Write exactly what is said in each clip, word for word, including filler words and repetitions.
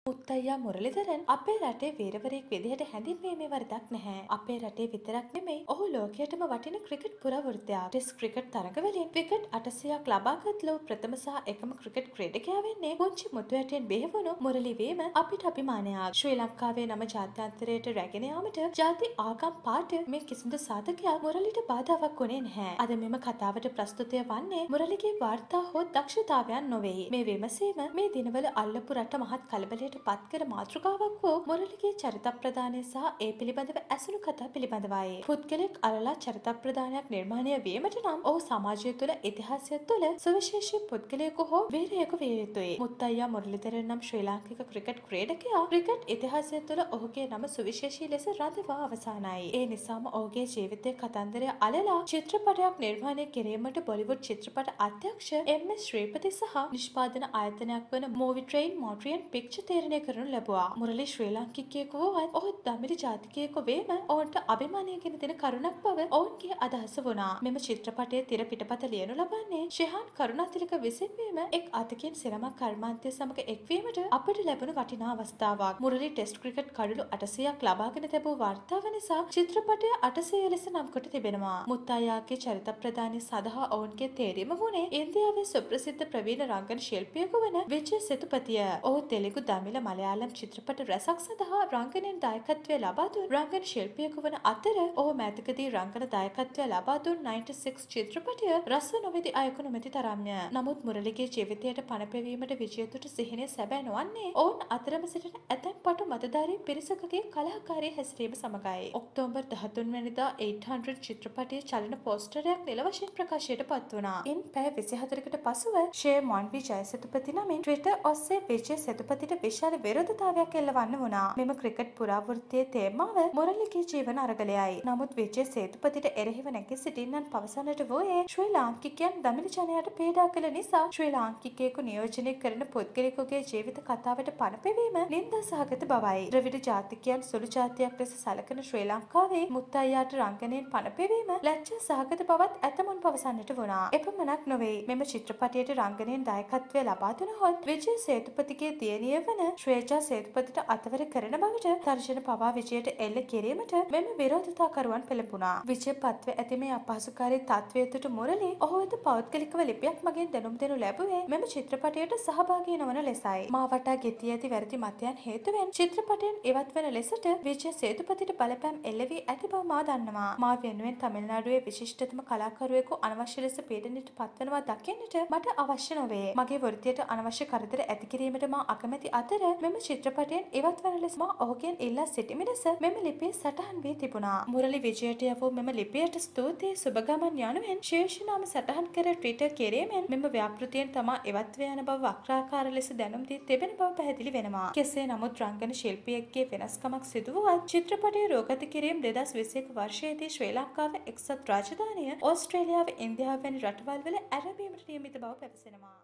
මුත්තයියා මුරලිදරන් අපේ රටේ වීරවරයෙක් විදිහට හැඳින්වීමේ වරදක් නැහැ. අපේ රටේ විතරක් නෙමෙයි ඔහු ලෝකයටම වටින ක්‍රිකට් පුරවෘත්තයා. ටෙස්ට් ක්‍රිකට් තරගවලින් විකට් අටසියයක් ලබාගත් ලොව ප්‍රථම සහ එකම ක්‍රිකට් ක්‍රීඩකයා වෙන්නේ පුංචි මුතු ඇටයෙන් බිහිවුණු මුරලි වීම අපිට අභිමානයක්. ශ්‍රී ලංකාවේ නම ජාත්‍යන්තරයට රැගෙන යාමට ජාති ආගම් පාට මේ කිසිදු සාධකයක් මුරලිට බාධාවක් වුණේ නැහැ. අද මෙම කතාවට ප්‍රස්තුතය වන්නේ මුරලිගේ වාර්තා හෝ දක්ෂතාවයන් නොවේ. මේ විමසීම මේ දිනවල අල්ලපු රට මහත් කලබලයට පත් කර මාතෘකාවක් වූ මුරලිගේ චරිත ප්‍රදානය සහ ඒ පිළිබඳව ඇසුණු කතා පිළිබඳවයි. පුද්ගලෙක් අරලා චරිත ප්‍රදානයක් නිර්මාණය වීමට නම් ඔහු සමාජය තුළ ඉතිහාසය තුළ සුවිශේෂී පුද්ගලයෙකු හෝ වීරයෙකු විය යුතුයි. මුත්තයියා මුරලිදරන් නම් ශ්‍රී ලාංකික ක්‍රිකට් ක්‍රීඩකයා ක්‍රිකට් ඉතිහාසය තුළ ඔහුගේ නම සුවිශේෂී ලෙස රඳවා අවසానයි. ඒ නිසාම ඔහුගේ ජීවිතයේ කතන්දරය අලලා චිත්‍රපටයක් නිර්මාණය කිරීමට බොලිවුඩ් චිත්‍රපට අධ්‍යක්ෂ එම් එස් ශ්‍රීපති සහ නිෂ්පාදන ආයතනයක් වන මූවි ට්‍රේන් මොන්ට්‍රියල් පික්චර් තීරණය කරනු ලැබුවා. මුරලි ශ්‍රී ලාංකිකයෙකු වුවත් ඔහු දමිළ ජාතිකයෙකු වීම ඔවුන්ට අභිමානයගෙන දෙන කරුණක් බව ඔවුන්ගේ අදහස වුණා. මෙම චිත්‍රපටයේ තිර පිටපත ලියනු ලබන්නේ ශෙහාන් කරුණාතිලක විසින් වීම එක් අතකින් සිනමා කර්මාන්තය සමග එක්වීමට අපට ලැබුණු වටිනා අවස්ථාවක්. මුරලි ටෙස්ට් ක්‍රිකට් කඩලු අටසියයක් ලබාගෙන තිබූ වාර්තාව නිසා චිත්‍රපටය අටසිය ලෙස නම් කොට තිබෙනවා. මුත්තයියාගේ චරිත ප්‍රදානය සඳහා ඔවුන්ගේ තේරීම වුණේ ඉන්දියාවේ සුප්‍රසිද්ධ ප්‍රවීණ රංගන ශිල්පියෙකු වන විජය සෙතුපතිය. ඔහු තෙලුගු දමිළ මලයාලම් චිත්‍රපට රැසක් සඳහා රංගනයෙන් දායකත්වය ලබා දුන් රංගන ශිල්පියෙකු වන අතර ඔහු මෑතකදී රංගන දායකත්වය ලබා දුන් නයින්ටි සික්ස් චිත්‍රපටය රස නොවිදි අයෙකු නොමැති තරම්ය. නමුත් මුරලිගේ ජීවිතයට පණ පෙවීමට විජයතුට සිහිනය සැබෑ නොවන්නේ ඔවුන් අතරම සිටින ඇතැම් පටු මතධාරී පිරිසකගේ කලහකාරී හැසිරීම සමගයි. ඔක්තෝබර් දහතුන් වැනිදා එයිට් හන්ඩ්‍රඩ් චිත්‍රපටයේ චලන පෝස්ටරයක් නිල වශයෙන් ප්‍රකාශයට පත් වුණා. ඉන් පැය විසිහතරකට පසුව ෂේ මොන්වි ජයසෙතුපති නමින් ට්විටර් ඔස්සේ විජය සෙතුපතිට විශාල විරෝධතාවයක් එල්ලවන්න වුණා. මෙම ක්‍රිකට් පුරාවෘත්තයේ තේමාව මුරලිගේ ජීවන අරගලයයි. නමුත් විජය සේතුපතිට එරෙහිව නැගී සිටින්නන් පවසන්නට වූයේ ශ්‍රී ලාංකිකයන් දමිළ ජනයාට පීඩා කළ නිසා ශ්‍රී ලාංකිකයෙකු නියෝජනය කරන පුද්ගලයෙකුගේ ජීවිත කතාවට පණ පෙවීම නින්දා සහගත බවයි. ද්‍රවිඩ ජාතිකයන් සුළු ජාතියක් ලෙස සැලකෙන ශ්‍රී ලංකාවේ මුත්තයියාට රංගනයෙන් පණ පෙවීම ලැජ්ජා සහගත බවත් ඇතමුන් පවසන්නට වුණා. එපමණක් නොවේ. මෙම චිත්‍රපටයට රංගනයෙන් දායකත්වය ලබා දුනහොත් විජය සේතුපතිගේ දියණිය වන ශ්‍රේජා සේතුපතිට අතවර කරන බවට තර්ජන පවා විජයට එල්ල කිරීමට මෙම විරෝධතාකරුවන් පෙළඹුණා. විජය පත්ව ඇති මේ අපහසුකාරී තත්ත්වය තුට මුරලි ඔහු වෙත පෞද්ගලිකව ලිපියක් මගින් දැනුම් දෙනු ලැබුවේ මෙම චිත්‍රපටයට සහභාගී නොවන ලෙසයි. මා වටා ගෙතී ඇති වැරදි මතයන් හේතුවෙන් චිත්‍රපටයෙන් ඉවත් වන ලෙසට විජය සේතුපතිට බලපෑම් එල්ල වී ඇති බව මා දන්නවා. මා වෙනුවෙන් තමිල්නාඩුවේ විශිෂ්ටතම කලාකරුවෙකු අනවශ්‍ය ලෙස පීඩනයට පත්වනවා දකින්නට මට අවශ්‍ය නොවේ. මගේ වෘත්තියට අනවශ්‍ය කරදර ඇති කිරීමට මා අකමැති අතර මෙම චිත්‍රපටයෙන් ඉවත් වන ලෙස මා ඔහුගෙන් ඉල්ලා සිටිමි ලෙස මෙම ලිපිය සටහන් වී තිබුණා. මුරලි විජයට යවූ මෙම ලිපියට ස්තුතියි සුබගමන් යනුවෙන් ශීර්ෂ නාම සටහන් කර ට්විටර් කිරීමෙන් මෙම ව්‍යාපෘතියෙන් තමා ඉවත් ව යන බව වක්‍රාකාර ලෙස දැනුම් දී තිබෙන බව පැහැදිලි වෙනවා. කෙසේ නමුත් රංගන ශිල්පියෙක්ගේ වෙනස්කමක් සිදු වුවත් චිත්‍රපටයේ රූගත කිරීම දෙදහස් විසිඑක වර්ෂයේදී ශ්‍රී ලංකාවේ එක්සත් රාජධානිය ඕස්ට්‍රේලියාව ඉන්දියාව වැනි රටවල් වල ඇරඹීමට නියමිත බව පැවසෙනවා.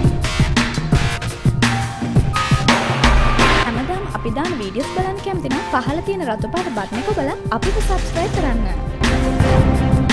හැමදාම අපි දාන වීඩියෝස් බලන්න කැමති නම් පහළ තියෙන රතු පාට බටන් එක ඔබලා අපිට සබ්ස්ක්‍රයිබ් කරන්න.